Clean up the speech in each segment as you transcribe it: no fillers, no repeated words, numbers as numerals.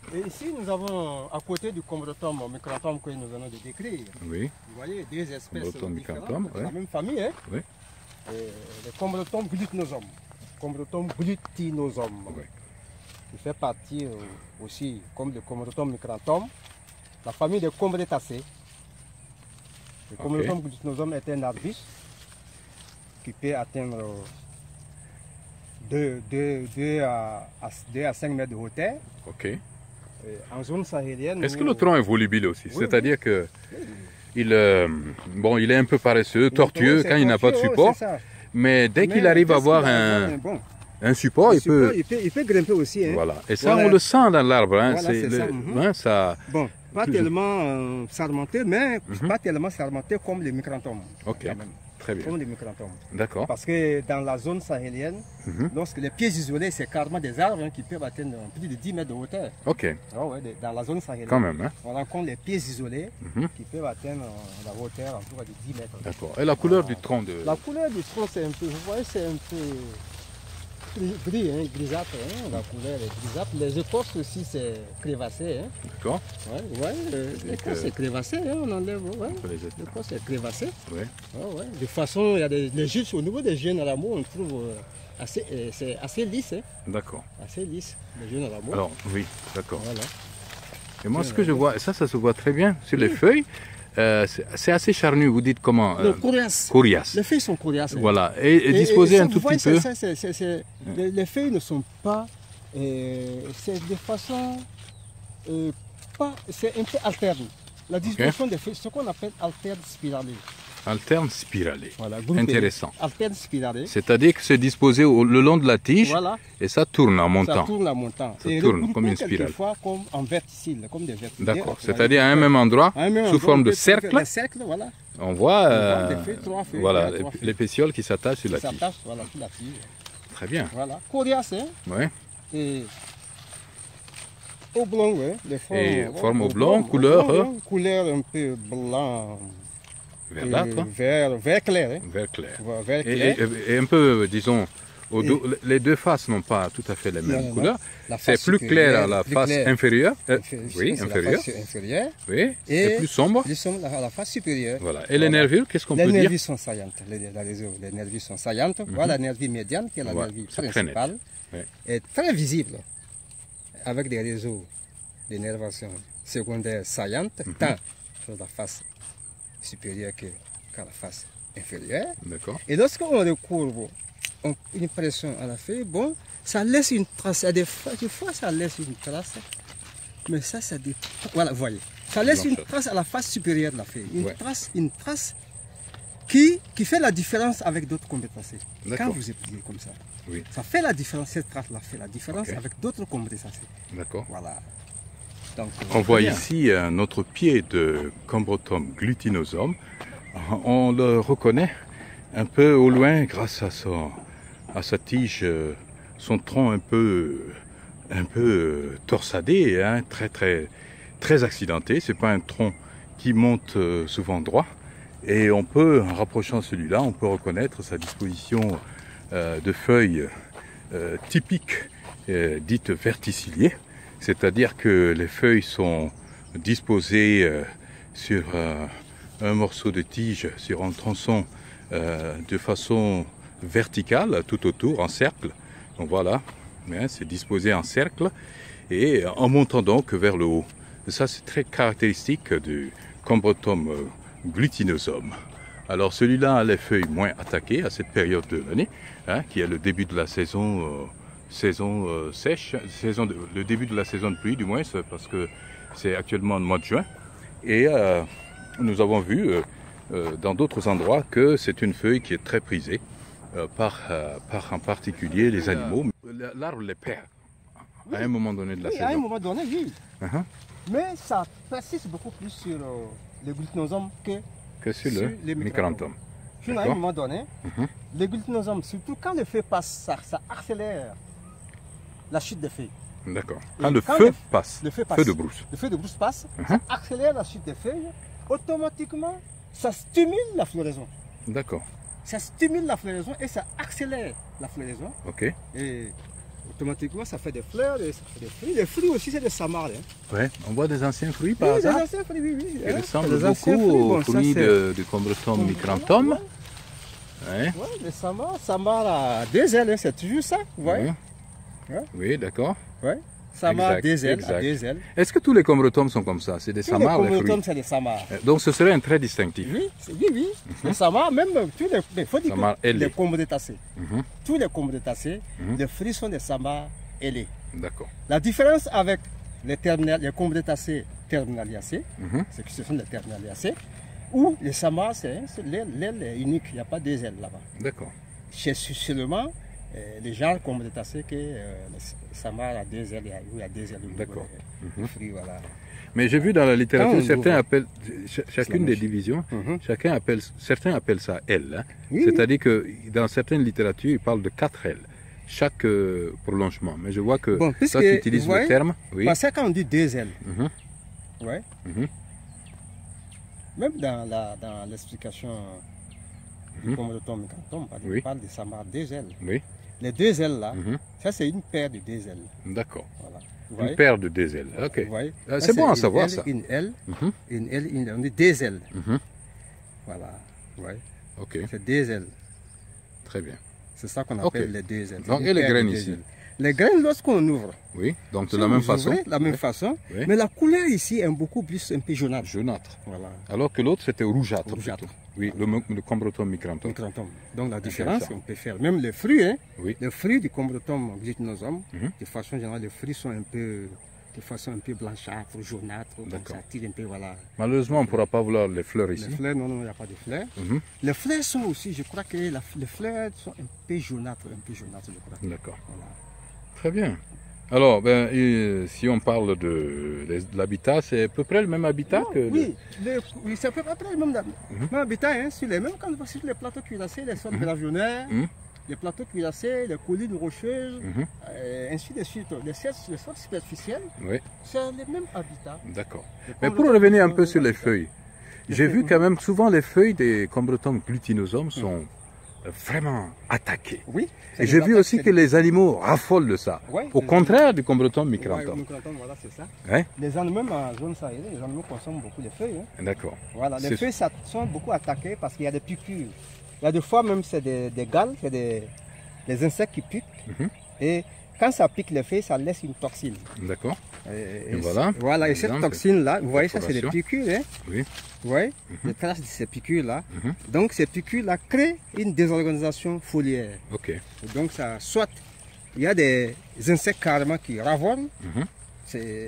Et ici, nous avons, à côté du Combretum micranthum que nous venons de décrire, Oui. vous voyez, deux espèces Combretum différentes micranthum, de la ouais. même famille. Hein? Oui. Le Combretum glutinosum. Combretum glutinosum. Oui. Il fait partie aussi, comme le Combretum micranthum, la famille des Combretacées. Le Combretum glutinosum est un arbuste qui peut atteindre 2 à 5 mètres de hauteur. Ok. En zone sahélienne. Est-ce que le tronc est volubile aussi? Oui, C'est-à-dire que il est un peu paresseux, tortueux quand il n'a pas de support. Mais dès qu'il arrive à avoir un support, il peut grimper aussi. Hein. Voilà. Et ça, on le sent dans l'arbre. Hein. Voilà, ça. Bon, pas tellement sarmenté, mais pas tellement sarmenté comme les micranthums. Ok. Très bien. Comme les micranthums. D'accord. Parce que dans la zone sahélienne, lorsque les pieds isolés, c'est carrément des arbres qui peuvent atteindre plus de 10 mètres de hauteur. Ok. Ah ouais, dans la zone sahélienne. Quand même. Hein. On rencontre les pieds isolés qui peuvent atteindre la hauteur en de 10 mètres. D'accord. Et la couleur du tronc de... La couleur du tronc, c'est un peu, vous voyez, c'est un peu gris, hein, grisâtre. Hein, la couleur est grisâtre. Les écorces aussi, c'est crévassé. Hein. D'accord. L'écorce c'est crévassé, hein, on enlève. Ouais. L'écorce c'est crévassé. Ouais. De façon, il y a les gîtes, au niveau des jeunes rameaux, on trouve c'est assez lisse. Hein. D'accord. Assez lisse, les jeunes rameaux. Alors, oui, d'accord. Voilà. Et moi, ce que je vois, ça se voit très bien sur les feuilles. C'est assez charnu, vous dites comment? Coriace. Coriace. Les feuilles sont coriaces. Voilà, et disposées un tout petit peu. Les feuilles ne sont pas. C'est de façon. C'est un peu alterne. La disposition des feuilles, ce qu'on appelle alterne spiralée. Alterne spiralée. Voilà, intéressant. Alterne spiralée. C'est-à-dire que c'est disposé le long de la tige et ça tourne en montant. Ça tourne en montant. Ça tourne comme une spirale. Quelquefois comme en verticille, comme des verticilles. D'accord, c'est-à-dire à un même endroit, sous forme de cercle. Voilà. On voit trois feuilles, voilà, les pétioles qui s'attachent sur la tige. Voilà, sur la tige. Très bien. Voilà, coriace. Hein? Ouais. Et oblong, ouais. Les formes oblong, couleur. Couleur un peu blanc. Verdâtre. Vert clair. Hein? Vert clair. Vert clair. Et un peu, disons, les deux faces n'ont pas tout à fait les mêmes couleurs. C'est plus clair à la face inférieure. Oui, inférieure. Oui. Et plus sombre. Plus sombre à la face supérieure. Voilà. Et les nervures, qu'est-ce qu'on peut dire? Les nervures sont saillantes. Les nervures sont saillantes. Voilà la nervure médiane, qui est la nervure principale. Est très visible, avec des réseaux d'énervation secondaire saillantes, tant sur la face supérieure qu'à la face inférieure. D'accord. Et lorsqu'on recouvre une pression à la feuille, bon, ça laisse une trace. Des fois, ça laisse une trace, mais ça dépend. Voilà, voyez. Ça laisse une trace à la face supérieure de la feuille. Une trace qui fait la différence avec d'autres combretacées. Quand vous étudiez comme ça, ça fait la différence, cette trace-là fait la différence avec d'autres combretacées. D'accord. Voilà. Donc, on voit ici notre pied de Combretum glutinosum. On le reconnaît un peu au loin grâce à sa tige, son tronc un peu torsadé, hein, très accidenté. C'est pas un tronc qui monte souvent droit. Et on peut, en rapprochant celui-là, on peut reconnaître sa disposition de feuilles typiques, dites verticilliées. C'est-à-dire que les feuilles sont disposées sur un morceau de tige, sur un tronçon de façon verticale, tout autour, en cercle. Donc voilà, c'est disposé en cercle et en montant donc vers le haut. Et ça, c'est très caractéristique du Combretum glutinosum. Alors celui-là a les feuilles moins attaquées à cette période de l'année, hein, qui est le début de la saison sèche, le début de la saison de pluie du moins, parce que c'est actuellement le mois de juin. Et nous avons vu dans d'autres endroits que c'est une feuille qui est très prisée par en particulier les animaux. L'arbre les perd à un moment donné de la saison. À un moment donné, oui. Mais ça persiste beaucoup plus sur les glutinosum que sur le micranthum. À un moment donné, les glutinosum, surtout quand le feu passe, ça accélère la chute des feuilles. D'accord. Quand le feu passe, feu de brousse. Le feu de brousse passe, ça accélère la chute des feuilles, automatiquement, ça stimule la floraison. D'accord. Ça stimule la floraison et ça accélère la floraison. Ok. Et automatiquement ça fait des fleurs et ça fait des fruits. Les fruits aussi c'est des samars. Hein. Ouais, on voit des anciens fruits par Oui, des hasard. anciens fruits, oui. Ils hein. ressemblent Des anciens beaucoup aux bon, ça, fruits c'est- du Combretum micranthum. Ouais. Ouais, les samars à deux ailes, hein, c'est toujours ça, vous voyez. Ouais. Ouais. Oui, d'accord. Ouais. Samar Exact, deux ailes, exact. à deux ailes. Est-ce que tous les Combretums sont comme ça? C'est des Tous samars, les les fruits. combretums, c'est des samars. Donc ce serait un trait distinctif. Oui, oui. Les samars, même tous les, faut dire que Samars ailés. les combretacées. Mhm. Tous les combretacées, Mhm. les fruits sont des samars ailés. D'accord. La différence avec les combretacées terminaliacées, Mhm. c'est que ce sont les terminaliacées, ou les samars, c'est l'aile est unique, il n'y a pas deux ailes là-bas. D'accord. C'est seulement les gens combretacées que les samars à deux ailes, il y a deux ailes au niveau D'accord. des fruits, voilà. Mais j'ai vu dans la littérature, Ah, on certains voit. appellent, chacune même des chose. divisions, Mhm. certains appellent ça L. Hein. Oui, C'est-à-dire que dans certaines littératures, ils parlent de 4 L, chaque prolongement. Mais je vois que Bon, toi, puisque, tu utilises vous le voyez, terme. Oui. Parce que quand on dit deux ailes, Mhm. ouais, Mhm. même dans l'explication du Mhm. combretum micranthum, Oui. on parle de samars deux ailes. Oui. Les deux ailes là, Mhm. ça c'est une paire de deux ailes. D'accord. Voilà. Vous Une voyez? paire de 2 L. Ok. Vous voyez? Ah, Ça, c'est bon à une savoir aile, ça. Une aile, Mhm. on dit deux ailes. Mhm. Voilà. Vous voyez? Ok. C'est deux ailes. Très bien. C'est ça qu'on Ok. appelle les deux ailes. Donc, Une et les paire de graines deux ici? ailes. Les graines, lorsqu'on ouvre, Oui. Donc de si la même vous façon. ouvrez, la même Oui. façon, Oui. mais la couleur ici est beaucoup plus un peu jaunâtre. Jaunâtre. Voilà. Alors que l'autre c'était rougeâtre. Rougeâtre. plutôt. Oui. Le Combretum micranthum. Micranthum. Donc la différence, Intéressant. on peut faire. Même les fruits, hein, Oui. les fruits du combretum glycinosum, Mhm. de façon générale, les fruits sont un peu, de façon un peu blanchâtre, jaunâtre, comme D'accord. ça tire un peu, voilà. Malheureusement, on ne pourra pas voir les fleurs ici. Les fleurs, non, il n'y a pas de fleurs. Mhm. Les fleurs sont aussi, je crois que les fleurs sont un peu jaunâtres, je crois. D'accord. Voilà. Très bien. Alors, si on parle de l'habitat, c'est à peu près le même habitat Non, que... oui, oui, c'est à peu près le même, Mhm. même habitat, hein, sur les mêmes, quand on va sur les plateaux cuirassés, les sols gravionnaires, Mhm. les plateaux cuirassés, les collines rocheuses, Mhm. ainsi de suite. Les sols superficiels, Oui, c'est les mêmes habitats. d'accord. Les Mais pour combretums revenir un sont peu les sur mêmes les habitats. feuilles, Les j'ai feuilles, vu quand même souvent les feuilles des Combretum glutinosum sont vraiment attaquées. Oui. Et j'ai vu aussi que les animaux raffolent de ça. Ouais, Au les- contraire du Combretum Ouais, micranthum. micranthum, voilà, c'est ça. Ouais. Les animaux, même en zone sahélienne, les animaux consomment beaucoup les feuilles. Hein. D'accord. Voilà, les C'est- feuilles sont beaucoup attaquées parce qu'il y a des piqûres. Il y a des fois même c'est des galles, c'est des insectes qui piquent. Mhm. Et quand ça pique les feuilles, ça laisse une toxine. D'accord. Et voilà, Voilà, et par cette exemple, toxine-là, vous voyez, ça c'est des perforation. piqûres. Hein. Oui. Vous voyez, les traces de ces piqûres-là. Mhm. Donc ces piqûres-là créent une désorganisation foliaire. Ok. Et donc ça, soit il y a des insectes carrément qui ravolent, Mhm. c'est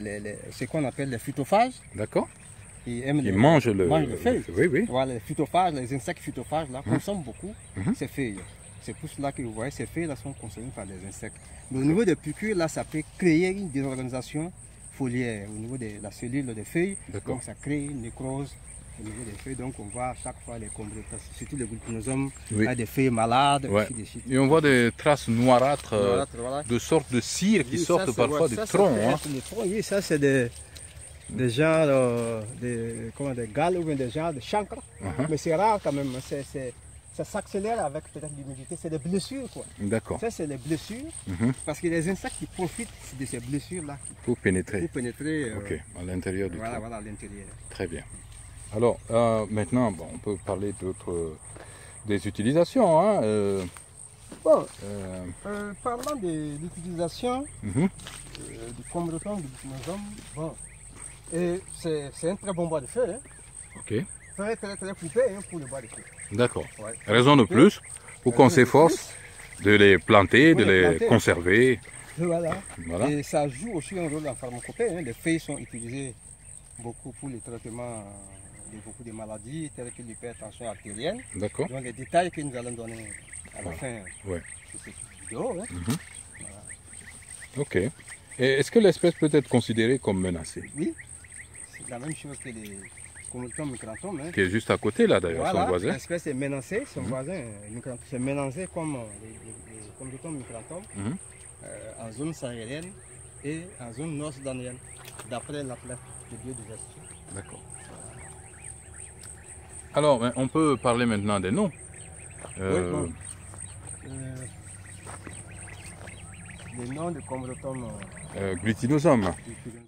ce qu'on appelle les phytophages. D'accord. Qui aiment Ils mangent le... mangent les feuilles. Oui, oui. Voilà, les phytophages, les insectes phytophages là, consomment beaucoup Mhm. ces feuilles. C'est pour cela que vous voyez, ces feuilles là sont consommées par les insectes. Mais au niveau des piqûres, là, ça peut créer une désorganisation foliaire au niveau de la cellule des feuilles. D'accord. Donc ça crée une nécrose au niveau des feuilles. Donc on voit à chaque fois les combretacées, surtout les glutinosum, Oui. a des feuilles malades, Ouais. ainsi de suite. Et on voit des traces noirâtres, Voilà. de sortes de cire qui Oui, ça, sortent c'est- parfois ouais, du ça, ça tronc. peut Hein. être des troncs, oui, ça c'est des genres, des galles ou bien des genres de chancres. Mhm. Mais c'est rare quand même, ça s'accélère avec peut-être l'humidité, c'est des blessures quoi. D'accord. Ça c'est des blessures, Mhm. parce que les insectes qui profitent de ces blessures là Pour pénétrer. pour pénétrer Ok. À l'intérieur du voilà, tronc. voilà, à l'intérieur. Très bien. Alors, maintenant, bon, on peut parler d'autres... des utilisations. Hein. Bon, Euh, parlant de l'utilisation mhm. du combretum, du glutinosum, bon, et c'est un très bon bois de feu, hein. Ok. Très coupé hein, pour le bois de feu. D'accord. Ouais. Raison de plus pour qu'on Raison de s'efforce de les planter, Oui, de les les planter. conserver. Voilà. Voilà. Et ça joue aussi un rôle en pharmacopée. Hein. Les feuilles sont utilisées beaucoup pour le traitement de beaucoup de maladies telles que l'hypertension artérielle. D'accord. Donc les détails que nous allons donner à la fin Ouais. de cette vidéo. Hein. Ok. Et est-ce que l'espèce peut être considérée comme menacée? Oui, c'est la même chose que les combretum micranthum. Hein. Qui est juste à côté là d'ailleurs, son Voilà, voisin. l'espèce est menacée, son voisin micranthum, c'est menacé comme les combretum micranthum Mhm. en zone sahélienne et en zone nord-sudanienne, d'après l'atlas de biodiversité. D'accord. Alors, ben, on peut parler maintenant des noms. Oui, bon. le nom de Combretum glutinosome. glutinosum.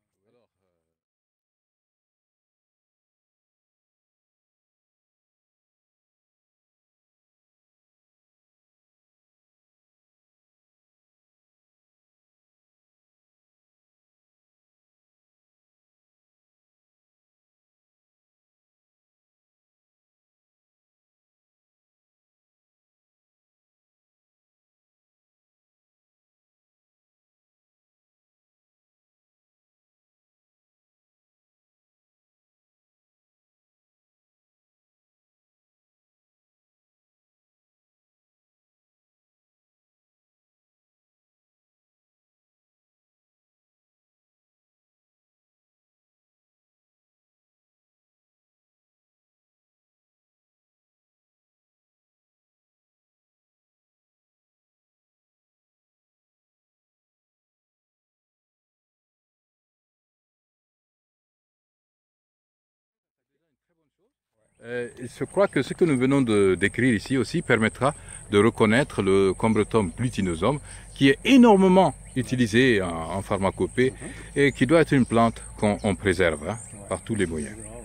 Je crois que ce que nous venons de décrire ici aussi permettra de reconnaître le Combretum glutinosum qui est énormément utilisé en pharmacopée et qui doit être une plante qu'on préserve par tous les moyens.